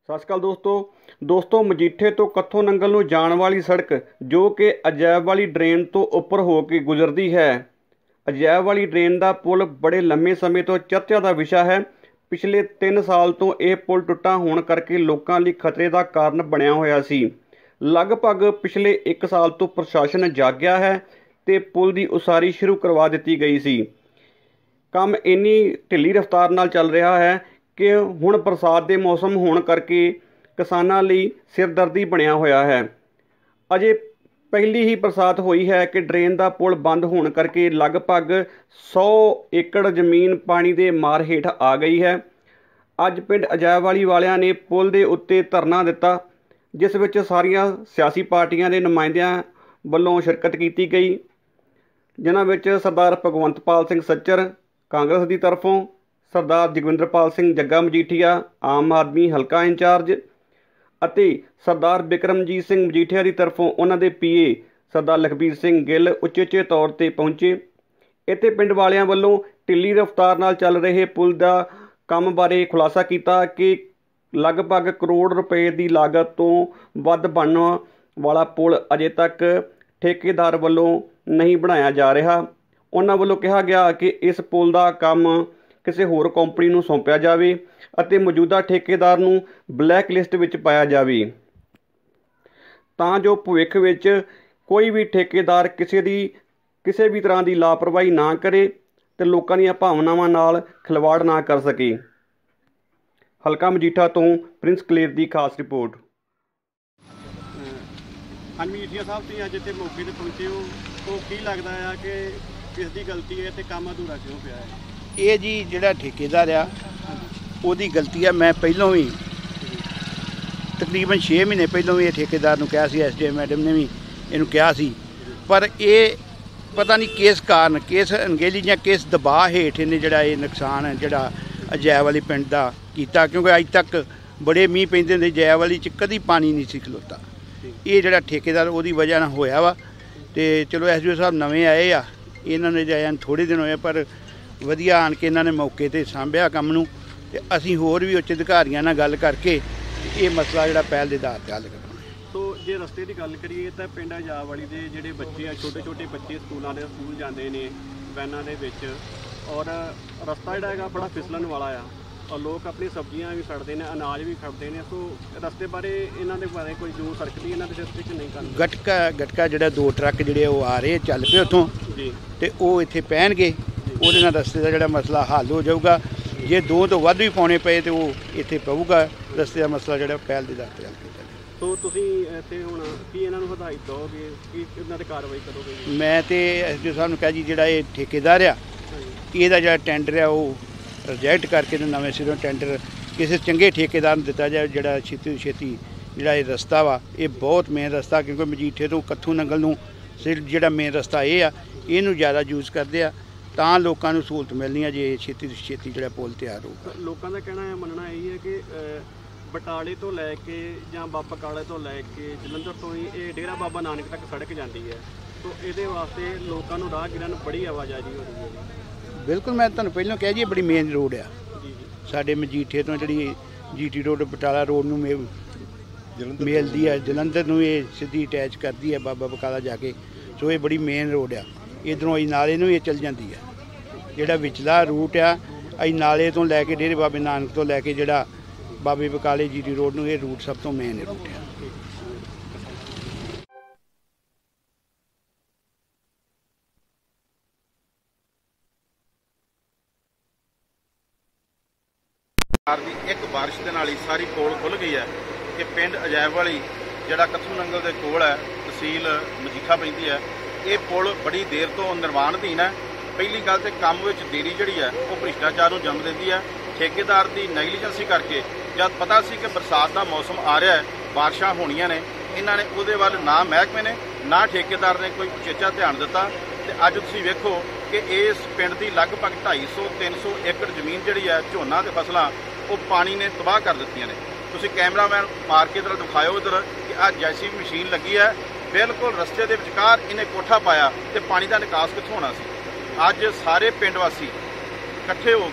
ਸਤਿ ਸ਼੍ਰੀ ਅਕਾਲ ਦੋਸਤੋ ਮਜੀਠੇ ਤੋਂ ਕੱਥੋਂ ਨੰਗਲ ਨੂੰ ਜਾਣ ਵਾਲੀ ਸੜਕ ਜੋ ਕਿ ਅਜੈਬ ਵਾਲੀ ਡਰੇਨ ਤੋਂ ਉੱਪਰ ਹੋ ਕੇ ਗੁਜ਼ਰਦੀ ਹੈ। ਅਜੈਬ ਵਾਲੀ ਡਰੇਨ ਦਾ ਪੁਲ ਬੜੇ ਲੰਮੇ ਸਮੇਂ ਤੋਂ ਚਰਚਾ ਦਾ ਵਿਸ਼ਾ ਹੈ। ਪਿਛਲੇ 3 ਸਾਲ ਤੋਂ ਇਹ ਪੁਲ ਟੁੱਟਾ ਹੋਣ ਕਰਕੇ ਲੋਕਾਂ ਲਈ ਖਤਰੇ ਦਾ ਕਾਰਨ ਬਣਿਆ ਹੋਇਆ ਸੀ। ਲਗਭਗ ਪਿਛਲੇ 1 ਸਾਲ ਤੋਂ ਪ੍ਰਸ਼ਾਸਨ ਜਾਗਿਆ ਹੈ ਤੇ ਪੁਲ ਦੀ ਉਸਾਰੀ ਸ਼ੁਰੂ ਕਰਵਾ ਦਿੱਤੀ ਗਈ ਸੀ। ਕੰਮ ਇੰਨੀ ਢਿੱਲੀ ਰਫ਼ਤਾਰ ਨਾਲ ਚੱਲ ਰਿਹਾ ਹੈ ਕਿ ਹੁਣ ਬਰਸਾਤ ਦੇ ਮੌਸਮ ਹੋਣ ਕਰਕੇ ਕਿਸਾਨਾਂ ਲਈ ਸਿਰਦਰਦੀ ਬਣਿਆ ਹੋਇਆ ਹੈ। ਅਜੇ ਪਹਿਲੀ ਹੀ ਬਰਸਾਤ ਹੋਈ ਹੈ ਕਿ ਡਰੇਨ ਦਾ ਪੁਲ ਬੰਦ ਹੋਣ ਕਰਕੇ ਲਗਭਗ 100 ਏਕੜ ਜ਼ਮੀਨ ਪਾਣੀ ਦੇ ਮਾਰ ਹੇਠ ਆ ਗਈ ਹੈ। ਅੱਜ ਪਿੰਡ ਅਜੈਬਵਾਲੀ ਵਾਲਿਆਂ ਨੇ ਪੁਲ ਦੇ ਉੱਤੇ ਧਰਨਾ ਦਿੱਤਾ, ਜਿਸ ਵਿੱਚ ਸਾਰੀਆਂ ਸਿਆਸੀ ਪਾਰਟੀਆਂ ਦੇ ਨੁਮਾਇੰਦਿਆਂ ਵੱਲੋਂ ਸ਼ਿਰਕਤ ਕੀਤੀ ਗਈ, ਜਿਨ੍ਹਾਂ ਵਿੱਚ ਸਰਦਾਰ ਭਗਵੰਤਪਾਲ ਸਿੰਘ ਸੱਚਰ ਕਾਂਗਰਸ ਦੀ ਤਰਫੋਂ, ਸਰਦਾਰ ਜਗਵਿੰਦਰਪਾਲ ਸਿੰਘ ਜੱਗਾ ਮਜੀਠੀਆ ਆਮ ਆਦਮੀ ਹਲਕਾ ਇੰਚਾਰਜ ਅਤੇ ਸਰਦਾਰ ਬਿਕਰਮਜੀਤ ਸਿੰਘ ਮਜੀਠੀਆ ਦੀ ਤਰਫੋਂ ਉਹਨਾਂ ਦੇ ਪੀਏ ਸਰਦਾਰ ਲਖਬੀਰ ਸਿੰਘ ਗਿੱਲ ਉਚੇਚੇ ਤੌਰ 'ਤੇ ਪਹੁੰਚੇ। ਇੱਥੇ ਪਿੰਡ ਵਾਲਿਆਂ ਵੱਲੋਂ ਢਿੱਲੀ ਰਫ਼ਤਾਰ ਨਾਲ ਚੱਲ ਰਹੇ ਪੁਲ ਦਾ ਕੰਮ ਬਾਰੇ ਖੁਲਾਸਾ ਕੀਤਾ ਕਿ ਲਗਭਗ ਕਰੋੜ ਰੁਪਏ ਦੀ ਲਾਗਤ ਤੋਂ ਵੱਧ ਬਣਨ ਵਾਲਾ ਪੁਲ ਅਜੇ ਤੱਕ ਠੇਕੇਦਾਰ ਵੱਲੋਂ ਨਹੀਂ ਬਣਾਇਆ ਜਾ ਰਿਹਾ। ਉਹਨਾਂ ਵੱਲੋਂ ਕਿਹਾ ਗਿਆ ਕਿ ਇਸ ਪੁਲ ਦਾ ਕੰਮ ਕਿਸੇ ਹੋਰ ਕੰਪਨੀ ਨੂੰ ਸੌਂਪਿਆ ਜਾਵੇ ਅਤੇ ਮੌਜੂਦਾ ਠੇਕੇਦਾਰ ਨੂੰ ਬਲੈਕ ਲਿਸਟ ਵਿੱਚ ਪਾਇਆ ਜਾਵੇ, ਤਾਂ ਜੋ ਭਵਿੱਖ ਵਿੱਚ ਕੋਈ ਵੀ ਠੇਕੇਦਾਰ ਕਿਸੇ ਵੀ ਤਰ੍ਹਾਂ ਦੀ ਲਾਪਰਵਾਹੀ ਨਾ ਕਰੇ ਤੇ ਲੋਕਾਂ ਦੀਆਂ ਭਾਵਨਾਵਾਂ ਨਾਲ ਖਿਲਵਾੜ ਨਾ ਕਰ ਸਕੇ। ਹਲਕਾ ਮਜੀਠਾ ਤੋਂ ਪ੍ਰਿੰਸ ਕਲੇਰ ਦੀ ਖਾਸ ਰਿਪੋਰਟ। ਹਾਂਜੀ ਮਜੀਠੀਆ ਸਾਹਿਬ, ਤੁਸੀਂ ਅੱਜ ਇੱਥੇ ਮੌਕੇ 'ਤੇ ਪਹੁੰਚੇ ਹੋ, ਤਾਂ ਕੀ ਲੱਗਦਾ ਆ ਕਿ ਕਿਸ ਦੀ ਗਲਤੀ ਹੈ ਤੇ ਕੰਮ ਅਧੂਰਾ ਕਿਉਂ ਪਿਆ ਹੈ? ਇਹ ਜੀ ਜਿਹੜਾ ਠੇਕੇਦਾਰ ਆ ਉਹਦੀ ਗਲਤੀ ਆ। ਮੈਂ ਪਹਿਲਾਂ ਵੀ ਤਕਰੀਬਨ 6 ਮਹੀਨੇ ਪਹਿਲਾਂ ਵੀ ਇਹ ਠੇਕੇਦਾਰ ਨੂੰ ਕਿਹਾ ਸੀ, ਐਸਡੀਐਮ ਮੈਡਮ ਨੇ ਵੀ ਇਹਨੂੰ ਕਿਹਾ ਸੀ, ਪਰ ਇਹ ਪਤਾ ਨਹੀਂ ਕਿਸ ਕਾਰਨ, ਕਿਸ ਅਣਗਹਿਲੀ ਜਾਂ ਕਿਸ ਦਬਾਅ ਹੇਠ ਇਹਨੇ ਜਿਹੜਾ ਇਹ ਨੁਕਸਾਨ ਜਿਹੜਾ ਅਜੈਬ ਵਾਲੀ ਪਿੰਡ ਦਾ ਕੀਤਾ, ਕਿਉਂਕਿ ਅੱਜ ਤੱਕ ਬੜੇ ਮੀਂਹ ਪੈਂਦੇ ਹੁੰਦੇ ਅਜੈਬ ਵਾਲੀ 'ਚ ਕਦੀ ਪਾਣੀ ਨਹੀਂ ਸੀ ਖਲੋਤਾ। ਇਹ ਜਿਹੜਾ ਠੇਕੇਦਾਰ ਉਹਦੀ ਵਜ੍ਹਾ ਨਾਲ ਹੋਇਆ ਵਾ। ਅਤੇ ਚਲੋ ਐਸਡੀਓ ਸਾਹਿਬ ਨਵੇਂ ਆਏ ਆ, ਇਹਨਾਂ ਨੇ ਜਾਇਆ ਥੋੜ੍ਹੇ ਦਿਨ ਹੋਏ, ਪਰ ਵਧੀਆ ਆਣ ਕੇ ਇਹਨਾਂ ਨੇ ਮੌਕੇ 'ਤੇ ਸਾਂਭਿਆ ਕੰਮ ਨੂੰ। ਅਤੇ ਅਸੀਂ ਹੋਰ ਵੀ ਉੱਚ ਅਧਿਕਾਰੀਆਂ ਨਾਲ ਗੱਲ ਕਰਕੇ ਇਹ ਮਸਲਾ ਜਿਹੜਾ ਪਹਿਲ ਦੇ ਆਧਾਰ 'ਤੇ ਹੱਲ ਕਰਨਾ। ਸੋ ਜੇ ਰਸਤੇ ਦੀ ਗੱਲ ਕਰੀਏ ਤਾਂ ਪਿੰਡ ਅਜੈਬਵਾਲੀ ਦੇ ਜਿਹੜੇ ਬੱਚੇ ਆ, ਛੋਟੇ ਬੱਚੇ ਸਕੂਲ ਜਾਂਦੇ ਨੇ ਵੈਨਾਂ ਦੇ ਵਿੱਚ, ਔਰ ਰਸਤਾ ਜਿਹੜਾ ਹੈਗਾ ਬੜਾ ਫਿਸਲਣ ਵਾਲਾ ਆ, ਔਰ ਲੋਕ ਆਪਣੀ ਸਬਜ਼ੀਆਂ ਵੀ ਖੜਦੇ ਨੇ, ਅਨਾਜ ਵੀ ਖੜਦੇ ਨੇ। ਸੋ ਰਸਤੇ ਬਾਰੇ ਇਹਨਾਂ ਦੇ ਬਾਰੇ ਕੋਈ ਜੋ ਸਰਕਦੀ ਇਹਨਾਂ ਦੇ ਰਸਤੇ 'ਚ ਨਹੀਂ ਕਰਨੀ। ਗਟਕਾ ਜਿਹੜਾ 2 ਟਰੱਕ ਜਿਹੜੇ ਉਹ ਆ ਰਹੇ ਚੱਲ ਪਏ ਉੱਥੋਂ ਜੀ, ਅਤੇ ਉਹ ਇੱਥੇ ਪੈਣਗੇ, ਉਹਦੇ ਨਾਲ ਰਸਤੇ ਦਾ ਜਿਹੜਾ ਮਸਲਾ ਹੱਲ ਹੋ ਜਾਊਗਾ। ਜੇ 2 ਤੋਂ ਵੱਧ ਵੀ ਪਾਉਣੇ ਪਏ ਤਾਂ ਉਹ ਇੱਥੇ ਪਊਗਾ, ਰਸਤੇ ਦਾ ਮਸਲਾ ਜਿਹੜਾ ਪਹਿਲ ਦੇ ਆਧਾਰ 'ਤੇ ਹੱਲ ਕੀਤਾ ਜਾਵੇ। ਸੋ ਤੁਸੀਂ ਇੱਥੇ ਹੁਣ ਕੀ ਇਹਨਾਂ ਨੂੰ ਹਦਾਇਤ ਦਿਓਗੇ, ਕੀ ਇਹਨਾਂ 'ਤੇ ਕਾਰਵਾਈ ਕਰੋਗੇ? ਮੈਂ ਤਾਂ ਐਸਡੀਓ ਸਾਹਿਬ ਨੂੰ ਕਿਹਾ ਜੀ, ਜਿਹੜਾ ਇਹ ਠੇਕੇਦਾਰ ਆ ਇਹਦਾ ਜਿਹੜਾ ਟੈਂਡਰ ਆ ਉਹ ਰਿਜੈਕਟ ਕਰਕੇ ਤੇ ਨਵੇਂ ਸਿਰੋਂ ਟੈਂਡਰ ਕਿਸੇ ਚੰਗੇ ਠੇਕੇਦਾਰ ਨੂੰ ਦਿੱਤਾ ਜਾਵੇ, ਜਿਹੜਾ ਛੇਤੀ ਤੋਂ ਛੇਤੀ ਜਿਹੜਾ ਇਹ ਰਸਤਾ ਵਾ, ਇਹ ਬਹੁਤ ਮੇਨ ਰਸਤਾ, ਕਿਉਂਕਿ ਮਜੀਠੇ ਤੋਂ ਕੱਥੂ ਨੰਗਲ ਨੂੰ ਜਿਹੜਾ ਮੇਨ ਰਸਤਾ ਇਹ ਆ, ਇਹਨੂੰ ਜ਼ਿਆਦਾ ਯੂਜ਼ ਕਰਦੇ ਆ, ਤਾਂ ਲੋਕਾਂ ਨੂੰ ਸਹੂਲਤ ਮਿਲਣੀ ਆ ਜੇ ਛੇਤੀ ਤੋਂ ਛੇਤੀ ਜਿਹੜਾ ਪੁਲ ਤਿਆਰ ਹੋਊਗਾ। ਲੋਕਾਂ ਦਾ ਕਹਿਣਾ ਹੈ, ਮੰਨਣਾ ਇਹ ਹੈ ਕਿ ਬਟਾਲੇ ਤੋਂ ਲੈ ਕੇ ਜਾਂ ਬਾਬਾ ਕਾਲੇ ਤੋਂ ਲੈ ਕੇ ਜਲੰਧਰ ਤੋਂ ਹੀ ਇਹ ਡੇਰਾ ਬਾਬਾ ਨਾਨਕ ਤੱਕ ਸੜਕ ਜਾਂਦੀ ਹੈ, ਸੋ ਇਹਦੇ ਵਾਸਤੇ ਲੋਕਾਂ ਨੂੰ ਰਾਹਗੀਰਾਂ ਨੂੰ ਬੜੀ ਆਵਾਜਾਈ ਹੋ ਰਹੀ ਹੈ। ਬਿਲਕੁਲ, ਮੈਂ ਤੁਹਾਨੂੰ ਪਹਿਲਾਂ ਕਿਹਾ ਜੀ ਇਹ ਬੜੀ ਮੇਨ ਰੋਡ ਆ ਸਾਡੇ ਮਜੀਠੇ ਤੋਂ, ਜਿਹੜੀ GT ਰੋਡ ਬਟਾਲਾ ਰੋਡ ਨੂੰ ਮਿਲਦੀ ਆ, ਜਲੰਧਰ ਨੂੰ ਇਹ ਸਿੱਧੀ ਅਟੈਚ ਕਰਦੀ ਹੈ ਬਾਬਾ ਬਕਾਲਾ ਜਾ ਕੇ। ਸੋ ਇਹ ਬੜੀ ਮੇਨ ਰੋਡ ਆ, ਇੱਧਰੋਂ ਅਸੀਂ ਨਾਲੇ ਨੂੰ ਇਹ ਚੱਲ ਜਾਂਦੀ ਆ। ਜਿਹੜਾ ਵਿਚਲਾ ਰੂਟ ਆ ਅਸੀਂ ਨਾਲੇ ਤੋਂ ਲੈ ਕੇ ਡੇਰੇ ਬਾਬੇ ਨਾਨਕ ਤੋਂ ਲੈ ਕੇ ਜਿਹੜਾ ਬਾਬੇ ਬਕਾਲੇ GT ਰੋਡ ਨੂੰ, ਇਹ ਰੂਟ ਸਭ ਤੋਂ ਮੇਨ ਰੂਟ ਆ। ਦੀ ਇੱਕ ਬਾਰਿਸ਼ ਦੇ ਨਾਲ ਹੀ ਸਾਰੀ ਪੋਲ ਖੁੱਲ੍ਹ ਗਈ ਹੈ ਕਿ ਪਿੰਡ ਅਜੈਬਵਾਲੀ ਜਿਹੜਾ ਕੱਥੂ ਨੰਗਲ ਦੇ ਕੋਲ ਹੈ, ਤਹਿਸੀਲ ਮਜੀਠਾ ਪੈਂਦੀ ਹੈ, ਇਹ ਪੁਲ ਬੜੀ ਦੇਰ ਤੋਂ ਨਿਰਮਾਣ ਅਧੀਨ ਹੈ। ਪਹਿਲੀ ਗੱਲ ਤੇ ਕੰਮ ਵਿੱਚ ਦੇਰੀ ਜਿਹੜੀ ਹੈ ਉਹ ਭ੍ਰਿਸ਼ਟਾਚਾਰ ਨੂੰ ਜਨਮ ਦਿੰਦੀ ਹੈ। ਠੇਕੇਦਾਰ ਦੀ ਨੈਗਲੀਜੈਂਸੀ ਕਰਕੇ, ਜਦ ਪਤਾ ਸੀ ਕਿ ਬਰਸਾਤ ਦਾ ਮੌਸਮ ਆ ਰਿਹਾ ਹੈ, ਬਾਰਿਸ਼ਾਂ ਹੋਣੀਆਂ ਨੇ, ਇਹਨਾਂ ਨੇ ਉਹਦੇ ਵੱਲ ਨਾ ਮਹਿਕਮੇ ਨੇ ਨਾ ਠੇਕੇਦਾਰ ਨੇ ਕੋਈ ਉਚੇਚਾ ਧਿਆਨ ਦਿੱਤਾ। ਅਤੇ ਅੱਜ ਤੁਸੀਂ ਵੇਖੋ ਕਿ ਇਸ ਪਿੰਡ ਦੀ ਲਗਭਗ 250-300 ਏਕੜ ਜ਼ਮੀਨ ਜਿਹੜੀ ਹੈ ਝੋਨਾ ਅਤੇ ਫਸਲਾਂ ਉਹ ਪਾਣੀ ਨੇ ਤਬਾਹ ਕਰ ਦਿੱਤੀਆਂ ਨੇ। ਤੁਸੀਂ ਕੈਮਰਾਮੈਨ ਮਾਰ ਕੇ ਇੱਧਰ ਦਿਖਾਇਓ ਇੱਧਰ ਕਿ ਆਹ ਜੈਸੀਬੀ ਮਸ਼ੀਨ ਲੱਗੀ ਹੈ, ਬਿਲਕੁਲ ਰਸਤੇ ਦੇ ਵਿਚਕਾਰ ਇਹਨੇ ਕੋਠਾ ਪਾਇਆ, ਅਤੇ ਪਾਣੀ ਦਾ ਨਿਕਾਸ ਕਿੱਥੋਂ ਹੋਣਾ ਸੀ। ਅੱਜ ਸਾਰੇ ਪਿੰਡ ਵਾਸੀ ਇਕੱਠੇ ਹੋ ਕੇ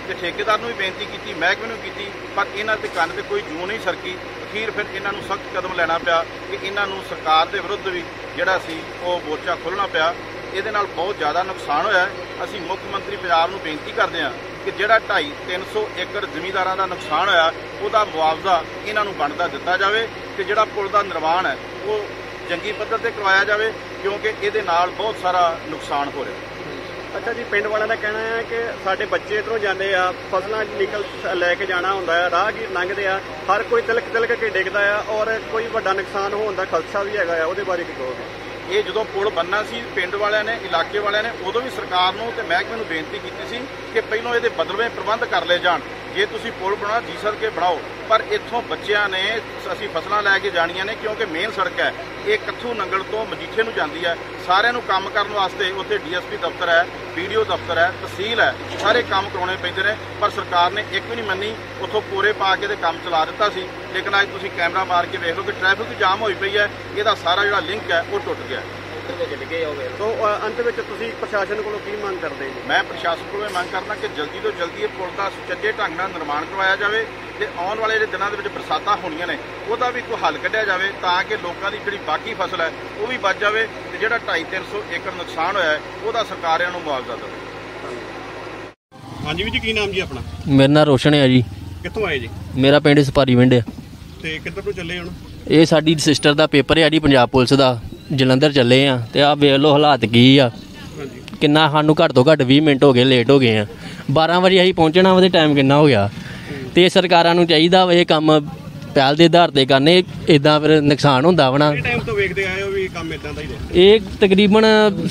ਤੇ ਠੇਕੇਦਾਰ ਨੂੰ ਵੀ ਬੇਨਤੀ ਕੀਤੀ, ਮਹਿਕਮੇ ਨੂੰ ਕੀਤੀ, ਪਰ ਇਹਨਾਂ ਦੇ ਕੰਨ ਤੇ ਕੋਈ ਜੂੰ ਨਹੀਂ ਸਰਕੀ। ਅਖੀਰ ਫਿਰ ਇਹਨਾਂ ਨੂੰ ਸਖਤ ਕਦਮ ਲੈਣਾ ਪਿਆ ਕਿ ਇਹਨਾਂ ਨੂੰ ਸਰਕਾਰ ਦੇ ਵਿਰੁੱਧ ਵੀ ਜਿਹੜਾ ਸੀ ਉਹ ਮੋਰਚਾ ਖੋਲ੍ਹਣਾ ਪਿਆ। ਇਹਦੇ ਨਾਲ ਬਹੁਤ ਜ਼ਿਆਦਾ ਨੁਕਸਾਨ ਹੋਇਆ। ਅਸੀਂ ਮੁੱਖ ਮੰਤਰੀ ਪੰਜਾਬ ਨੂੰ ਬੇਨਤੀ ਕਰਦੇ ਹਾਂ ਕਿ ਜਿਹੜਾ 250-300 ਏਕੜ ਜ਼ਮੀਂਦਾਰਾਂ ਦਾ ਨੁਕਸਾਨ ਹੋਇਆ ਉਹਦਾ ਮੁਆਵਜ਼ਾ ਇਹਨਾਂ ਨੂੰ ਬਣਦਾ ਦਿੱਤਾ ਜਾਵੇ ਤੇ ਜਿਹੜਾ ਪੁਲ ਦਾ ਨਿਰਮਾਣ ਹੈ ਉਹ ਜੰਗੀ ਪੱਧਰ ਤੇ ਕਰਵਾਇਆ ਜਾਵੇ, ਕਿਉਂਕਿ ਇਹਦੇ ਨਾਲ ਬਹੁਤ ਸਾਰਾ ਨੁਕਸਾਨ ਹੋ ਰਿਹਾ। ਅੱਛਾ ਜੀ, ਪਿੰਡ ਵਾਲਿਆਂ ਦਾ ਕਹਿਣਾ ਹੈ ਕਿ ਸਾਡੇ ਬੱਚੇ ਇੱਧਰੋਂ ਜਾਂਦੇ ਆ, ਫਸਲਾਂ ਨਿਕਲ ਲੈ ਕੇ ਜਾਣਾ ਹੁੰਦਾ ਹੈ, ਰਾਹਗੀਰ ਲੰਘਦੇ ਆ, ਹਰ ਕੋਈ ਤਿਲਕ ਕੇ ਡਿੱਗਦਾ ਆ ਔਰ ਕੋਈ ਵੱਡਾ ਨੁਕਸਾਨ ਹੋਣ ਦਾ ਖਦਸ਼ਾ ਵੀ ਹੈਗਾ ਆ, ਉਹਦੇ ਬਾਰੇ ਕੀ ਕਹੋਗੇ? ਇਹ ਜਦੋਂ ਪੁਲ ਬਣਨਾ ਸੀ ਪਿੰਡ ਵਾਲਿਆਂ ਨੇ, ਇਲਾਕੇ ਵਾਲਿਆਂ ਨੇ ਉਦੋਂ ਵੀ ਸਰਕਾਰ ਨੂੰ ਤੇ ਮਹਿਕਮੇ ਨੂੰ ਬੇਨਤੀ ਕੀਤੀ ਸੀ ਕਿ ਪਹਿਲਾਂ ਇਹਦੇ ਬਦਲਵੇਂ ਪ੍ਰਬੰਧ ਕਰ ਲਏ ਜਾਣ। ਜੇ ਤੁਸੀਂ ਪੁਲ ਬਣਾਉਣਾ ਜੀ ਸਰ ਕੇ ਬਣਾਓ, ਪਰ ਇੱਥੋਂ ਬੱਚਿਆਂ ਨੇ ਅਸੀਂ ਫਸਲਾਂ ਲੈ ਕੇ ਜਾਣੀਆਂ ਨੇ, ਕਿਉਂਕਿ ਮੇਨ ਸੜਕ ਹੈ ਇਹ ਕੱਥੂ ਨੰਗਲ ਤੋਂ ਮਜੀਠੇ ਨੂੰ ਜਾਂਦੀ ਹੈ। ਸਾਰਿਆਂ ਨੂੰ ਕੰਮ ਕਰਨ ਵਾਸਤੇ ਉੱਥੇ ਡੀਐਸਪੀ ਦਫ਼ਤਰ ਹੈ, ਵੀਡੀਓ ਦਫ਼ਤਰ ਹੈ, ਤਹਿਸੀਲ ਹੈ, ਸਾਰੇ ਕੰਮ ਕਰਾਉਣੇ ਪੈਂਦੇ ਨੇ, ਪਰ ਸਰਕਾਰ ਨੇ ਇੱਕ ਵੀ ਨਹੀਂ ਮੰਨੀ। ਉੱਥੋਂ ਪੂਰੇ ਪਾ ਕੇ ਤੇ ਕੰਮ ਚਲਾ ਦਿੱਤਾ ਸੀ, ਲੇਕਿਨ ਅੱਜ ਤੁਸੀਂ ਕੈਮਰਾ ਮਾਰ ਕੇ ਵੇਖ ਲਓ ਕਿ ਟ੍ਰੈਫਿਕ ਜਾਮ ਹੋਈ ਪਈ ਹੈ, ਇਹਦਾ ਸਾਰਾ ਜਿਹੜਾ ਲਿੰਕ ਹੈ ਉਹ ਟੁੱਟ ਗਿਆ। ਸੋ ਅੰਤ ਵਿੱਚ ਤੁਸੀਂ ਪ੍ਰਸ਼ਾਸਨ ਕੋਲੋਂ ਕੀ ਮੰਗ ਕਰਦੇ ਜੀ? ਮੈਂ ਪ੍ਰਸ਼ਾਸਨ ਕੋਲੋਂ ਇਹ ਮੰਗ ਕਰਦਾ ਕਿ ਜਲਦੀ ਤੋਂ ਜਲਦੀ ਇਹ ਪੁਲ ਦਾ ਸੁਚੱਜੇ ਢੰਗ ਨਾਲ ਨਿਰਮਾਣ ਕਰਵਾਇਆ ਜਾਵੇ ਤੇ ਆਉਣ ਵਾਲੇ ਜਿਹੜੇ ਦਿਨਾਂ ਦੇ ਵਿੱਚ ਬਰਸਾਤਾਂ ਹੋਣੀਆਂ ਨੇ ਉਹਦਾ ਵੀ ਕੋਈ ਹੱਲ ਕੱਢਿਆ ਜਾਵੇ, ਤਾਂ ਕਿ ਲੋਕਾਂ ਦੀ ਜਿਹੜੀ ਬਾਕੀ ਫਸਲ ਹੈ ਉਹ ਵੀ ਬਚ ਜਾਵੇ ਤੇ ਜਿਹੜਾ 250-300 ਏਕੜ ਨੁਕਸਾਨ ਹੋਇਆ ਹੈ ਉਹਦਾ ਸਰਕਾਰਾਂ ਨੂੰ ਮੁਆਵਜ਼ਾ ਦੇਵੇ। ਹਾਂਜੀ ਵੀਰ ਜੀ, ਕੀ ਨਾਮ ਜੀ ਆਪਣਾ? ਮੇਰਾ ਨਾਮ ਰੋਸ਼ਨ ਹੈ ਜੀ। ਕਿੱਥੋਂ ਆਏ ਜੀ? ਮੇਰਾ ਪਿੰਡ ਸਪਾਰੀ ਵਿੰਡ ਹੈ। ਤੇ ਕਿੱਧਰ ਨੂੰ ਚੱਲੇ ਹੁਣ? ਇਹ ਸਾਡੀ ਸਿਸਟਰ ਦਾ ਪੇਪਰ ਹੈ ਜੀ ਪੰਜਾਬ ਪੁਲਿਸ ਦਾ, ਜਲੰਧਰ ਚੱਲੇ ਆ ਤੇ ਆਹ ਵੇਖ ਲਓ ਹਾਲਾਤ ਕੀ ਆ। ਕਿੰਨਾ ਸਾਨੂੰ ਘੱਟ ਤੋਂ ਘੱਟ 20 ਮਿੰਟ ਹੋ ਗਏ, ਲੇਟ ਹੋ ਗਏ ਆ। 12 ਵਜੇ ਅਸੀਂ ਪਹੁੰਚਣਾ ਵਾ ਤੇ ਟਾਈਮ ਕਿੰਨਾ ਹੋ ਗਿਆ। ਤੇ ਸਰਕਾਰਾਂ ਨੂੰ ਚਾਹੀਦਾ ਵਾ ਇਹ ਕੰਮ ਪਹਿਲ ਦੇ ਆਧਾਰ ਤੇ ਕਰਨੇ, ਇਦਾਂ ਫਿਰ ਨੁਕਸਾਨ ਹੁੰਦਾ ਵਾ ਨਾ। ਟਾਈਮ ਤੋਂ ਵੇਖਦੇ ਆਏ ਹੋ ਵੀ ਕੰਮ ਇਦਾਂ ਦਾ ਹੀ ਰਿਹਾ? ਇਹ ਤਕਰੀਬਨ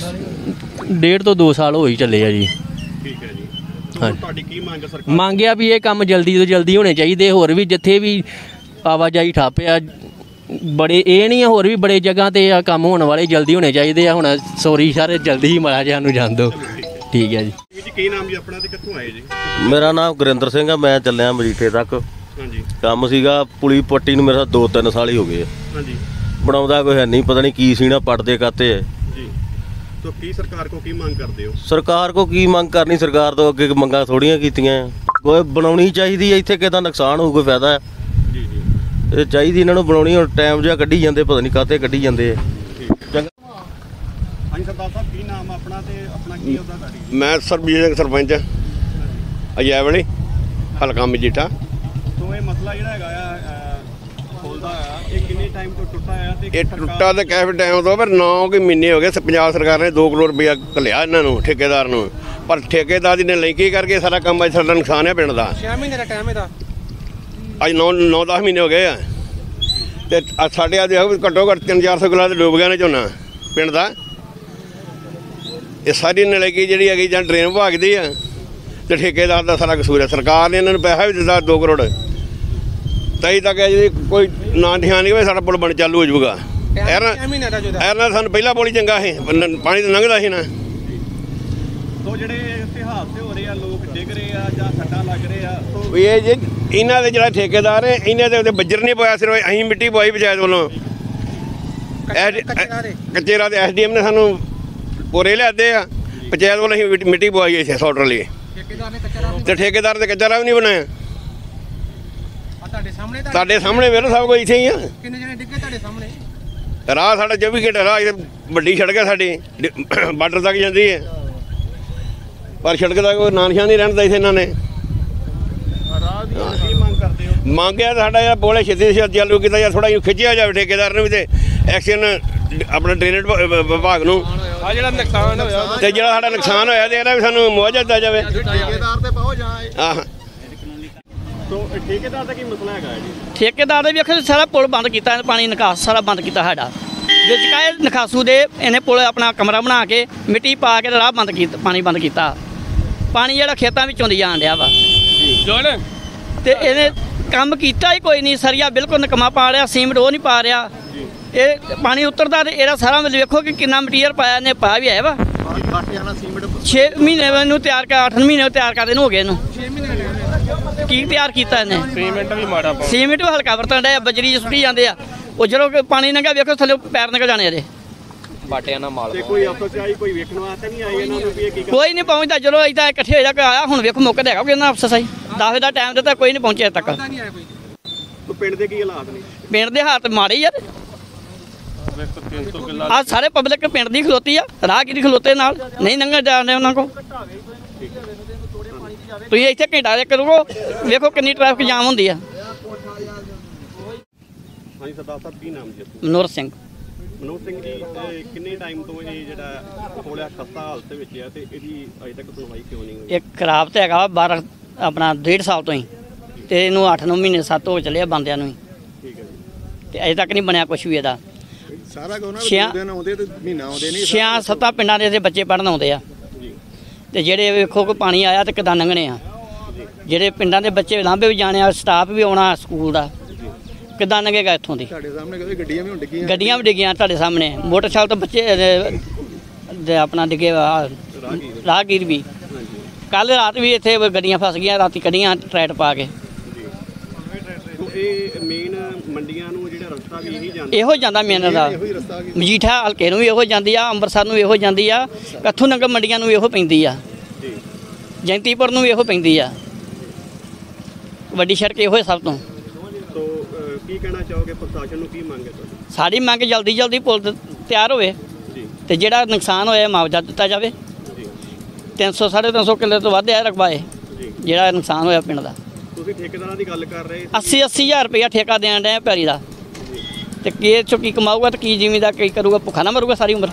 1.5 ਤੋਂ 2 ਸਾਲ ਹੋ ਹੀ ਚੱਲੇ ਆ ਜੀ। ਠੀਕ ਹੈ ਜੀ। ਤੁਹਾਡੀ ਕੀ ਮੰਗ ਹੈ ਸਰਕਾਰ? ਮੰਗਿਆ ਵੀ ਇਹ ਕੰਮ ਜਲਦੀ ਤੋਂ ਜਲਦੀ ਹੋਣੇ ਚਾਹੀਦੇ। ਹੋਰ ਵੀ ਜਿੱਥੇ ਵੀ ਆਵਾਜਾਈ ਠੱਪ ਆ ਬੜੇ, ਇਹ ਨਹੀਂ ਆ, ਹੋਰ ਵੀ ਬੜੇ ਜਗ੍ਹਾ ਤੇ ਆ ਕੰਮ ਹੋਣ ਵਾਲੇ ਜਲਦੀ ਹੋਣੇ ਚਾਹੀਦੇ ਆ। ਹੁਣ ਸੋਰੀ ਸਰ ਜਲਦੀ ਹੀ ਮਾੜਾ ਜਿਹਾ ਨੂੰ ਜਾਣ ਦਿਓ। ਠੀਕ ਹੈ ਜੀ। ਕੀ ਨਾਮ ਜੀ ਆਪਣਾ ਤੇ ਕਿੱਥੋਂ ਆਏ ਜੀ? ਮੇਰਾ ਨਾਮ ਗੁਰਿੰਦਰ ਸਿੰਘ ਆ। ਮੈਂ ਚੱਲਿਆ ਮਜੀਠੇ ਤੱਕ। ਹਾਂਜੀ। ਕੰਮ ਸੀਗਾ ਪੁਲੀ ਪੱਟੀ ਨੂੰ, ਮੇਰਾ 2-3 ਸਾਲ ਹੀ ਹੋ ਗਏ। ਹਾਂਜੀ। ਬਣਾਉਂਦਾ ਕੋਈ ਹੈ ਨਹੀਂ, ਪਤਾ ਨਹੀਂ ਕੀ ਸੀਣਾ ਪੱਟਦੇ ਕਾਤੇ ਹੈ ਜੀ। ਤਾਂ ਕੀ ਸਰਕਾਰ ਕੋ ਕੀ ਮੰਗ ਕਰਦੇ ਹੋ? ਸਰਕਾਰ ਕੋ ਕੀ ਮੰਗ ਕਰਨੀ? ਸਰਕਾਰ ਤੋਂ ਅੱਗੇ ਮੰਗਾਂ ਥੋੜੀਆਂ ਕੀਤੀਆਂ। ਕੋਈ ਬਣਾਉਣੀ ਚਾਹੀਦੀ ਹੈ, ਇੱਥੇ ਕਿਦਾ ਨੁਕਸਾਨ ਹੋਊ, ਕੋਈ ਫਾਇਦਾ ਹੈ? ਜੀ ਜੀ। ਇਹ ਚਾਹੀਦੀ ਇਹਨਾਂ ਨੂੰ ਬਣਾਉਣੀ। ਹੁਣ ਟਾਈਮ ਜਿਹਾ ਕੱਢੀ ਜਾਂਦੇ, ਪਤਾ ਨਹੀਂ ਕਾਤੇ ਕੱਢੀ ਜਾਂਦੇ ਆ। ਚੰਗਾ। ਹਾਂਜੀ ਸਰਦਾਰ ਸਾਹਿਬ, ਕੀ ਨਾਮ ਆਪਣਾ ਤੇ ਆਪਣਾ ਕੀ ਉਹਦਾ ਗਾੜੀ? ਮੈਂ ਸਰਬਜੀਤ ਸਿੰਘ, ਸਰਪੰਚ ਅਜੈਵਲੀ, ਹਲਕਾ ਮਜੀਠਾ। ਸੋ ਇਹ ਮਸਲਾ ਜਿਹੜਾ ਹੈਗਾ ਆ ਖੋਲਦਾ ਆ, ਇਹ ਕਿੰਨੇ ਟਾਈਮ ਤੋਂ ਟੁੱਟਾ ਆ? ਤੇ ਇਹ ਟੁੱਟਾ ਤਾਂ ਕਾਫੀ ਟਾਈਮ ਤੋਂ, ਪਰ 9 ਕੁ ਮਹੀਨੇ ਹੋ ਗਏ। ਪੰਜਾਬ ਸਰਕਾਰ ਨੇ 2 ਕਰੋੜ ਰੁਪਇਆ ਘੱਲਿਆ ਇਹਨਾਂ ਨੂੰ, ਠੇਕੇਦਾਰ ਨੂੰ, ਪਰ ਠੇਕੇਦਾਰ ਦੀ ਨੇ ਲਿੰਕੀ ਕਰਕੇ ਸਾਰਾ ਕੰਮ ਅੱਜ ਸਾਡਾ ਨੁਕਸਾਨ ਹੈ ਪਿੰਡ ਦਾ। 6 ਮਹੀਨੇ ਦਾ ਟਾਈਮ ਇਹਦਾ, ਅੱਜ 9-10 ਮਹੀਨੇ ਹੋ ਗਏ ਆ। ਤੇ ਸਾਡੇ ਆ ਦੇਖੋ ਘੱਟੋ ਘੱਟ 300-400 ਕਿੱਲਾ ਤੇ ਡੁੱਬ ਗਿਆ ਨੇ ਝੋਨਾ ਪਿੰਡ ਦਾ। ਇਹ ਸਾਰੀ ਨਲਾਇਕੀ ਜਿਹੜੀ ਹੈਗੀ ਜਾਂ ਡਰੇਨ ਭਾਗਦੀ ਆ ਤੇ ਠੇਕੇਦਾਰ ਦਾ ਸਾਰਾ ਕਸੂਰ ਹੈ। ਸਰਕਾਰ ਨੇ ਇਹਨਾਂ ਨੂੰ ਪੈਸਾ ਵੀ ਦਿੱਤਾ 2 ਕਰੋੜ, ਤਈ ਤੱਕ ਜੀ ਕੋਈ ਨਾਂ ਧਿਆਨ ਨਹੀਂ, ਸਾਡਾ ਪੁਲ ਬਣ ਚਾਲੂ ਹੋ ਜਾਊਗਾ। ਐਰਨਾ ਸਾਨੂੰ ਪਹਿਲਾ ਪੁਲ ਹੀ ਚੰਗਾ ਸੀ, ਪਾਣੀ ਤਾਂ ਲੰਘਦਾ ਸੀ ਨਾ। ਸੋ ਜਿਹੜੇ ਇੱਥੇ ਹਾਦਸੇ ਹੋ ਰਹੇ ਆ, ਲੋਕ ਡਿੱਗ ਰਹੇ ਆ ਜਾਂ ਸੱਟਾਂ ਲੱਗ ਰਹੇ ਆ, ਇਹ ਜੇ ਇਹਨਾਂ ਦੇ ਜਿਹੜਾ ਠੇਕੇਦਾਰ ਹੈ, ਇਹਨਾਂ ਦੇ ਉੱਤੇ ਬੱਜਰ ਨਹੀਂ ਪਾਇਆ, ਸਿਰਫ ਅਸੀਂ ਮਿੱਟੀ ਪਵਾਈ ਪੰਚਾਇਤ ਵੱਲੋਂ। ਕੱਚੇ ਰਾਹ ਦੇ ਐਸਡੀਐਮ ਨੇ ਸਾਨੂੰ ਪੂਰੇ ਲਿਆਦੇ ਆ, ਪੰਚਾਇਤ ਵੱਲੋਂ ਅਸੀਂ ਮਿੱਟੀ ਪਵਾਈ ਇੱਥੇ ਸੌਟਰ ਲਈ, ਤੇ ਠੇਕੇਦਾਰ ਨੇ ਕੱਚਾ ਰਾਹ ਵੀ ਨਹੀਂ ਬਣਾਇਆ। ਤੁਹਾਡੇ ਸਾਹਮਣੇ ਵੇਖ ਲਓ, ਸਭ ਕੁਝ ਇੱਥੇ ਹੀ ਆ। ਕਿੰਨੇ ਜਣੇ ਡਿੱਗੇ ਤੁਹਾਡੇ ਸਾਹਮਣੇ? ਰਾਹ ਸਾਡਾ 24 ਘੰਟੇ ਰਾਹ, ਵੱਡੀ ਸੜਕ ਹੈ ਸਾਡੀ, ਬਾਰਡਰ ਤੱਕ ਜਾਂਦੀ ਹੈ, ਪਰ ਸੜਕ ਦਾ ਕੋਈ ਨਾਂ ਨਿਸ਼ਾਨ ਨਹੀਂ ਰਹਿੰਦਾ ਇੱਥੇ ਇਹਨਾਂ ਨੇ। ਕੀ ਮੰਗ ਕਰਦੇ ਹੋ? ਮੰਗਿਆ ਸਾਡਾ ਯਾਰ ਪੁਲ ਛੇਤੀ ਛੇਤੀ ਚਾਲੂ ਕੀਤਾ ਜਾਂ ਥੋੜਾ ਜਿਹਾ ਖਿੱਚਿਆ ਜਾਵੇ ਠੇਕੇਦਾਰ ਨੂੰ ਵੀ, ਤੇ ਐਕਸ਼ਨ ਆਪਣਾ ਡਰੇਨੇਜ ਵਿਭਾਗ ਨੂੰ। ਆ ਜਿਹੜਾ ਨੁਕਸਾਨ ਹੋਇਆ ਤੇ ਜਿਹੜਾ ਸਾਡਾ ਨੁਕਸਾਨ ਹੋਇਆ ਤੇ ਇਹਦਾ ਵੀ ਸਾਨੂੰ ਮੁਆਵਜ਼ਾ ਦਿੱਤਾ ਜਾਵੇ। ਠੇਕੇਦਾਰ ਤੇ ਬਹੁਤ ਜਾਂ ਆਹ ਸੋ ਠੇਕੇਦਾਰ ਦਾ ਕੀ ਮਸਲਾ ਹੈਗਾ ਜੀ? ਠੇਕੇਦਾਰ ਨੇ ਵੀ ਆਖਿਆ ਸਾਰਾ ਪੁਲ ਬੰਦ ਕੀਤਾ, ਪਾਣੀ ਨਿਕਾਸ ਸਾਰਾ ਬੰਦ ਕੀਤਾ ਸਾਡਾ। ਵਿੱਚ ਕਾਏ ਨਿਕਾਸੂ ਦੇ ਇਹਨੇ ਪੁਲ ਆਪਣਾ ਕਮਰਾ ਬਣਾ ਕੇ ਮਿੱਟੀ ਪਾ ਕੇ ਰਾਹ ਬੰਦ ਕੀਤਾ, ਪਾਣੀ ਬੰਦ ਕੀਤਾ। ਪਾਣੀ ਜਿਹੜਾ ਖੇਤਾਂ ਵਿੱਚੋਂ ਦੀ ਜਾਣ ਡਿਆ ਵਾ ਤੇ ਇਹਨੇ ਕੰਮ ਕੀਤਾ ਹੀ ਕੋਈ ਨਹੀਂ। ਸਰੀਆ ਬਿਲਕੁਲ ਨਿਕਮਾ ਪਾ ਰਿਹਾ, ਸੀਮਟ ਉਹ ਨਹੀਂ ਪਾ ਰਿਹਾ। ਇਹ ਪਾਣੀ ਉਤਰਦਾ ਤੇ ਇਹਦਾ ਸਾਰਾ ਮਤਲਬ ਵੇਖੋ ਕਿ ਕਿੰਨਾ ਮਟੀਰੀਅਲ ਪਾਇਆ ਇਹਨੇ, ਪਾਇਆ ਵੀ ਹੈ ਵਾ। 6 ਮਹੀਨੇ ਨੂੰ ਤਿਆਰ ਕਰ, 8 ਮਹੀਨੇ ਤਿਆਰ ਕਰਦੇ ਨੂੰ ਹੋ ਗਏ ਇਹਨੂੰ। 6 ਮਹੀਨੇ ਕੀ ਤਿਆਰ ਕੀਤਾ ਇਹਨੇ? ਸੀਮੈਂਟ ਵੀ ਮਾੜਾ ਪਾਉਂਦਾ, ਸੀਮਿੰਟ ਵੀ ਹਲਕਾ ਵਰਤਣ ਡਿਆ, ਬਜਰੀ ਸੁੱਟੀ ਜਾਂਦੇ ਆ। ਉਹ ਜਦੋਂ ਪਾਣੀ ਲੰਘਿਆ ਵੇਖੋ ਥੱਲੇ ਪੈਰ ਨਿਕਲ ਜਾਣੇ ਇਹਦੇ। ਪਾਟਿਆਂ ਨਾਲ ਮਾਲ ਤੇ ਕੋਈ ਅਫਸਰਸ਼ਾਹੀ ਕੋਈ ਵੇਖਣ ਵਾਸਤੇ ਨਹੀਂ ਆਏ ਇਹਨਾਂ ਨੂੰ ਵੀ ਇਹ ਕੀ ਕੋਈ ਨਹੀਂ ਪਹੁੰਚਦਾ। ਚਲੋ ਇਦਾਂ ਇਕੱਠੇ ਹੋ ਜਾ ਕੇ ਆਇਆ, ਹੁਣ ਵੇਖੋ ਮੌਕੇ ਤੇ ਹੈਗਾ ਕੋਈ ਇਹਨਾਂ ਅਫਸਰਸ਼ਾਹੀ 10 ਦਾ ਟਾਈਮ ਦਿੱਤਾ, ਕੋਈ ਨਹੀਂ ਪਹੁੰਚਿਆ ਤੱਕ। ਪਿੰਡ ਦੇ ਕੀ ਹਾਲਾਤ ਨੇ? ਪਿੰਡ ਦੇ ਹਾਲਾਤ ਮਾੜੇ ਯਾਰ, ਆ ਸਾਰੇ ਪਬਲਿਕ ਪਿੰਡ ਦੀ ਖਲੋਤੀ ਆ, ਰਾਹਗੀਰ ਖਲੋਤੇ ਨਾਲ ਨਹੀਂ ਲੰਘਣ ਜਾਣੇ ਉਹਨਾਂ ਕੋਲ। ਤੁਸੀਂ ਇੱਥੇ ਘੰਟਾ ਦੇ ਕਰੋ, ਵੇਖੋ ਕਿੰਨੀ ਟ੍ਰੈਫਿਕ ਜਾਮ ਹੁੰਦੀ ਆ। ਹਾਂਜੀ ਸਰਦਾਰ ਸਾਹਿਬ, ਕੀ ਨਾਮ ਜੀ? ਮਨੋਹਰ ਸਿੰਘ। ਮਨੋਹਰ ਸਿੰਘ ਜੀ, ਕਿੰਨੇ ਟਾਈਮ ਤੋਂ ਇਹ ਜਿਹੜਾ ਪੁਲ ਖਸਤਾ ਹਾਲਤ ਵਿੱਚ ਹੈ ਤੇ ਇਹਦੀ ਅਜੇ ਤੱਕ ਸੁਣਵਾਈ ਕਿਉਂ ਨਹੀਂ ਹੋਈ? ਇਹ ਖਰਾਬ ਤੇ ਹੈਗਾ 12 ਆਪਣਾ 1.5 ਸਾਲ ਤੋਂ ਹੀ, ਤੇ ਇਹਨੂੰ 8-9 ਮਹੀਨੇ 7 ਹੋ ਚੱਲੇ ਬੰਦਿਆਂ ਨੂੰ ਹੀ। ਠੀਕ ਹੈ ਜੀ। ਤੇ ਅਜੇ ਤੱਕ ਨਹੀਂ ਬਣਿਆ ਕੁਝ ਵੀ ਇਹਦਾ। ਸਾਰਾ ਦਿਨ ਆਉਂਦੇ ਤੇ ਮਹੀਨਾ ਆਉਂਦੇ ਨਹੀਂ। 6-7 ਪਿੰਡਾਂ ਦੇ ਬੱਚੇ ਪੜ੍ਹਨ ਆਉਂਦੇ ਆ, ਤੇ ਜਿਹੜੇ ਵੇਖੋ ਕੋਈ ਪਾਣੀ ਆਇਆ ਤੇ ਕਿੱਦਾਂ ਲੰਘਣੇ ਆ। ਜਿਹੜੇ ਪਿੰਡਾਂ ਦੇ ਬੱਚੇ ਲਾਂਭੇ ਵੀ ਜਾਣੇ ਆ, ਸਟਾਫ ਵੀ ਆਉਣਾ ਸਕੂਲ ਦਾ, ਕਿੱਦਾਂ ਲੰਘੇਗਾ ਇੱਥੋਂ ਦੀ? ਤੁਹਾਡੇ ਸਾਹਮਣੇ ਕਹਿੰਦੇ ਗੱਡੀਆਂ ਵੀ ਹੁਣ ਡਿੱਗੀਆਂ। ਗੱਡੀਆਂ ਵੀ ਡਿੱਗੀਆਂ ਤੁਹਾਡੇ ਸਾਹਮਣੇ, ਮੋਟਰਸਾਈਕਲ ਤੋਂ ਬੱਚੇ ਆਪਣਾ ਡਿੱਗੇ, ਰਾਹਗੀਰ ਵੀ। ਕੱਲ ਰਾਤ ਵੀ ਇੱਥੇ ਗੱਡੀਆਂ ਫਸ ਗਈਆਂ, ਰਾਤੀ ਕੱਢੀਆਂ ਟਰੈਟ ਪਾ ਕੇ। ਇਹ ਮੇਨ ਮੰਡੀਆਂ ਨੂੰ ਜਿਹੜਾ ਰਸਤਾ ਵੀ ਇਹੀ ਜਾਂਦਾ, ਇਹੋ ਜਾਂਦਾ ਮੇਨ ਦਾ। ਮਜੀਠਾ ਹਲਕੇ ਨੂੰ ਵੀ ਇਹੋ ਜਾਂਦੀ ਆ, ਅੰਮ੍ਰਿਤਸਰ ਨੂੰ ਇਹੋ ਜਾਂਦੀ ਆ, ਕੱਥੂ ਨੰਗਲ ਮੰਡੀਆਂ ਨੂੰ ਇਹੋ ਪੈਂਦੀ ਆ, ਜੈਂਤੀਪੁਰ ਨੂੰ ਵੀ ਇਹੋ ਪੈਂਦੀ ਆ। ਵੱਡੀ ਸੜਕ ਇਹੋ ਸਭ ਤੋਂ। ਕੀ ਕਹਿਣਾ ਚਾਹੋਗੇ, ਪ੍ਰਸ਼ਾਸਨ ਨੂੰ ਕੀ ਮੰਗ ਹੈ ਤੁਹਾਡੀ? ਸਾਡੀ ਮੰਗ ਜਲਦੀ ਪੁਲ ਤਿਆਰ ਹੋਵੇ ਤੇ ਜਿਹੜਾ ਨੁਕਸਾਨ ਹੋਇਆ ਮੁਆਵਜ਼ਾ ਦਿੱਤਾ ਜਾਵੇ। 300-350 ਕਿੱਲੇ ਤੋਂ ਵੱਧ ਹੈ ਰਕਬਾ ਇਹ ਜਿਹੜਾ ਨੁਕਸਾਨ ਹੋਇਆ ਪਿੰਡ ਦਾ। ਤੁਸੀਂ ਠੇਕੇਦਾਰਾਂ ਦੀ ਗੱਲ ਕਰ ਰਹੇ? 80,000 ਰੁਪਇਆ ਠੇਕਾ ਦੇਣ ਡਿਆ ਪੈਲੀ ਦਾ, ਤੇ ਕੀ ਚੋਂ ਕੀ ਕਮਾਊਗਾ ਤੇ ਕੀ ਜ਼ਿਮੀਂਦਾਰ ਕੀ ਕਰੂਗਾ? ਭੁੱਖਾ ਨਾ ਮਰੂਗਾ ਸਾਰੀ ਉਮਰ।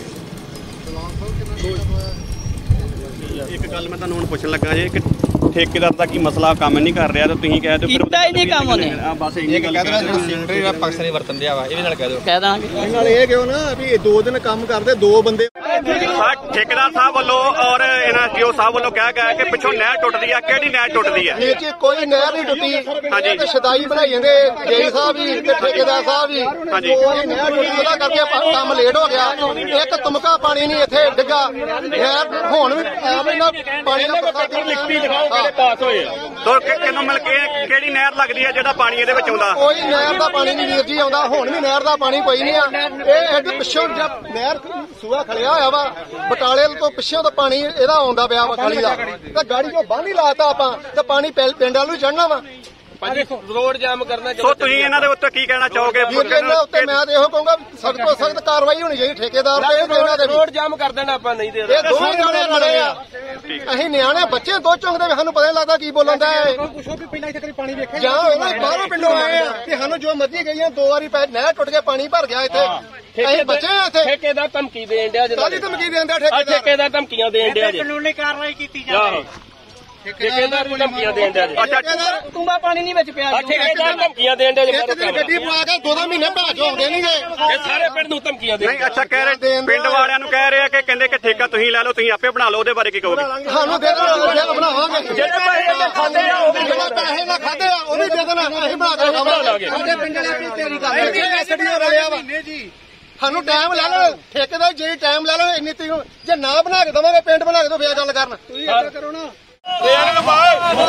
ਇੱਕ ਗੱਲ ਮੈਂ ਤੁਹਾਨੂੰ ਹੁਣ ਪੁੱਛਣ ਲੱਗਾ ਜੇ ਕਿ ਠੇਕੇਦਾਰ ਦਾ ਕੀ ਮਸਲਾ ਕੰਮ ਨਹੀਂ ਕਰ ਰਿਹਾ ਤੇ ਤੁਸੀਂ ਕਹਿ ਦਿਓ ਕੀਤਾ ਹੀ ਨਹੀਂ ਕੰਮ ਉਹਨੇ। ਬਸ ਇੰਨੀ ਗੱਲ ਪਾਕਿਸਤਾਨੀ ਵਰਤਨ ਦਿਆ ਵਾ, ਇਹ ਵੀ ਨਾਲ ਕਹਿ ਦਿਓ। ਕਹਿ ਦਾਂਗੇ ਨਾਲ ਇਹ ਕਿਉਂ ਨਾ ਵੀ 2 ਦਿਨ ਕੰਮ ਕਰਦੇ 2 ਬੰਦੇ। ਠੇਕੇਦਾਰ ਸਾਹਿਬ ਵੱਲੋਂ ਔਰ ਇਹਨਾਂ ਜੀਓ ਸਾਹਿਬ ਵੱਲੋਂ ਕਿਹਾ ਗਿਆ ਕਿ ਪਿੱਛੋਂ ਨਹਿਰ ਟੁੱਟਦੀ ਆ, ਕਿਹੜੀ ਨਹਿਰ ਟੁੱਟਦੀ ਆ? ਇਹ ਚ ਕੋਈ ਨਹਿਰ ਨਹੀਂ ਟੁੱਟੀ। ਹਾਂਜੀ, ਤੇ ਸ਼ਦਾਈ ਬਣਾਈ ਜਾਂਦੇ ਜੇਈ ਸਾਹਿਬ ਵੀ ਤੇ ਠੇਕੇਦਾਰ ਸਾਹਿਬ ਵੀ। ਹਾਂਜੀ, ਕੋਈ ਨਹਿਰ ਟੁੱਟੀ, ਉਹਦਾ ਕਰਕੇ ਕੰਮ ਲੇਟ ਹੋ ਗਿਆ। ਇੱਕ ਤੁਮਕਾ ਪਾਣੀ ਨਹੀਂ ਇੱਥੇ ਡਿੱਗਾ। ਨਹਿਰ ਹੁਣ ਵੀ ਇਹਨਾਂ ਪਾਣੀ ਦਾ ਪੱਕਾ ਲਿਖਤੀ ਦਿਖਾਓ ਕਿਹੜੇ ਪਾਸ ਹੋਏ ਆ। ਤੋ ਕਿਹਨੂੰ ਮਿਲ ਕੇ ਕਿਹੜੀ ਨਹਿਰ ਲੱਗਦੀ ਆ ਜਿਹੜਾ ਪਾਣੀ ਇਹਦੇ ਵਿੱਚ ਆਉਂਦਾ? ਕੋਈ ਨਹਿਰ ਦਾ ਪਾਣੀ ਨਹੀਂ ਵੀਰ ਜੀ ਆਉਂਦਾ। ਹੁਣ ਵੀ ਨਹਿਰ ਦਾ ਪਾਣੀ ਕੋਈ ਨਹੀਂ ਆ। ਇਹ ਅੱਗੇ ਪਿੱਛੋਂ ਜਦ ਨਹਿਰ ਸੂਆ ਖਲਿਆ ਹੋਇਆ ਵਾ, ਬਟਾਲੇ ਤੋਂ ਪਿੱਛੋਂ ਤਾਂ ਪਾਣੀ ਇਹਦਾ ਆਉਂਦਾ ਪਿਆ ਵਾ ਖਾਲੀ ਦਾ, ਤੇ ਗਾੜੀ ਕੋ ਬੰਨ ਹੀ ਲਾਤਾ ਆਪਾਂ, ਤੇ ਪਾਣੀ ਪਿੰਡ ਵੱਲ ਨੂੰ ਚੜਨਾ ਵਾ। ਰੋਡ ਜਾਮ ਕਰਨਾ। ਸੋ ਤੁਸੀਂ ਇਹਨਾਂ ਦੇ ਉੱਤੇ ਕੀ ਕਹਿਣਾ ਚਾਹੋਗੇ? ਇਹਨਾਂ ਉੱਤੇ ਮੈਂ ਤਾਂ ਇਹੋ ਕਹੂੰਗਾ ਸਖਤ ਤੋਂ ਸਖਤ ਕਾਰਵਾਈ ਹੋਣੀ ਚਾਹੀਦੀ ਠੇਕੇਦਾਰ ਤੇ ਇਹਨਾਂ ਦੇ। ਰੋਡ ਜਾਮ ਕਰ ਦੇਣਾ ਆਪਾਂ, ਨਹੀਂ ਦੇ ਇਹ ਦੋਵੇਂ ਜਾਣੇ ਲੜੇ ਆ। ਅਸੀਂ ਨਿਆਣੇ ਬੱਚੇ ਦੋ ਚੁੰਗਦੇ, ਸਾਨੂੰ ਪਤਾ ਨਹੀਂ ਲੱਗਦਾ ਕੀ ਬੋਲਣ ਦਾ ਹੈ। ਪੁੱਛੋ ਵੀ ਪਹਿਲਾਂ ਇੱਥੇ ਪਾਣੀ ਵੇਖਿਆ ਜਾਂ ਉਹਨਾਂ ਬਾਹਰੋਂ ਪਿੰਡੋਂ ਆਏ ਆ ਤੇ ਸਾਨੂੰ ਜੋ ਮਰਜ਼ੀ ਗਈਆਂ 2 ਵਾਰੀ ਨਹਿਰ ਟੁੱਟ ਕੇ ਪਾਣੀ ਭਰ ਗਿਆ ਇੱਥੇ। ਅਸੀਂ ਬੱਚੇ ਆ ਇੱਥੇ। ਠੇਕੇਦਾਰ ਧਮਕੀ ਦੇਣ ਡਿਆ। ਕਾਹਦੀ ਧਮਕੀ ਦੇਣ ਡਿਆ ਠੇਕੇਦਾਰ ਧਮਕੀਆਂ ਦੇਣ ਡਿਆ ਜੀ। ਕਾਨੂੰਨੀ ਕਾਰਵਾਈ ਕੀਤੀ ਜਾਵੇ। ਠੇਕੇਦਾਰ ਨੂੰ ਧਮਕੀਆਂ ਦੇਣ ਡਿਆ ਜੀ। ਟੁੰਬਾ ਪਾਣੀ ਨਹੀਂ ਵਿੱਚ ਪਿਆ। ਠੇਕੇਦਾਰ ਧਮਕੀਆਂ ਦੇਣ ਡਿਆ ਜੀ। ਇੱਕ ਦਿਨ ਗੱਡੀ ਪਵਾ ਕੇ 2 ਮਹੀਨੇ ਭਾਜ ਹੋਉਂਦੇ ਨਹੀਂਗੇ। ਇਹ ਸਾਰੇ ਪਿੰਡ ਨੂੰ ਧਮਕੀਆਂ ਦੇਣ। ਨਹੀਂ, ਅੱਛਾ ਕਹਿ ਰਹੇ ਪਿੰਡ ਵਾਲਿਆਂ ਨੂੰ ਕਹਿ ਰਹੇ ਆ ਕਿ ਕਹਿੰਦੇ ਕਿ ਠੇਕਾ ਤੁਸੀਂ ਲੈ ਲਓ, ਤੁਸੀਂ ਆਪੇ ਬਣਾ ਲਓ, ਉਹਦੇ ਬਾਰੇ ਕੀ ਕਹੋਗੇ? ਸਾਨੂੰ ਦੇ ਦੇਣਾ, ਬਣਾਵਾਂਗੇ। ਜਿਹੜੇ ਪੈਸੇ ਖਾਦੇ ਆ ਉਹ ਵੀ ਜਿਹੜੇ ਪੈਸੇ ਨਾ ਖਾਦੇ ਆ ਉਹ ਵੀ ਦੇ ਦੇਣਾ, ਅਸੀਂ ਬਣਾ ਕੇ ਖਾਵਾਂਗੇ। ਸਾਡੇ ਪਿੰਡ ਵਾਲਿਆਂ ਦੀ ਤਿਆਰੀ ਕਰ ਰਹੇ ਐਸਡੀਓ ਰਲਿਆ ਵਾ। ਸਾਨੂੰ ਟਾਈਮ ਲੈ ਲਓ, ਠੇਕੇਦਾਰ ਜੇ ਟਾਈਮ ਲੈ ਲਓ ਇੰਨੀ ਤਰੀਕ ਜੇ ਨਾ ਬਣਾ ਕੇ ਦਵਾਂਗੇ ਪਿੰਡ ਬਣਾ ਕੇ ਦੋ ਫੇਰ ਗੱਲ ਕਰਨ। ਤੁਸੀਂ ਏਦਾਂ ਕਰੋ ਨਾ।